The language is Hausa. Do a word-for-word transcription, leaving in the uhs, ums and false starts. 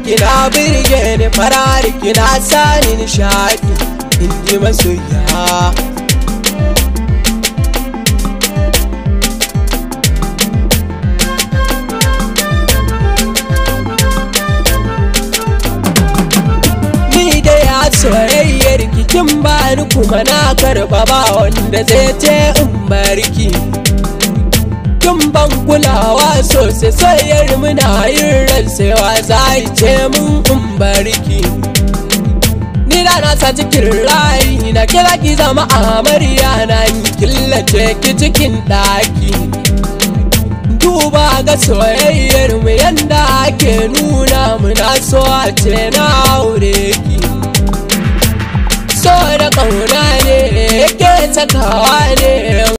kina birge ni, farar kina sani nishaɗi in ji masoya. Soyayyar kikin bani kuma na karba, ba wanda zai ce in barki. Kin ban kulawa sosai, soyayyar muna yin rantsewa za ce mun in barki. Ni da na sa cikin rayi na kira ki zama amarya na, killace ki cikin ɗaki. Duba ga soyayyar mu yanda ake nuna muna so a ce na aure ki. So da ƙauna ne yake sakawa ne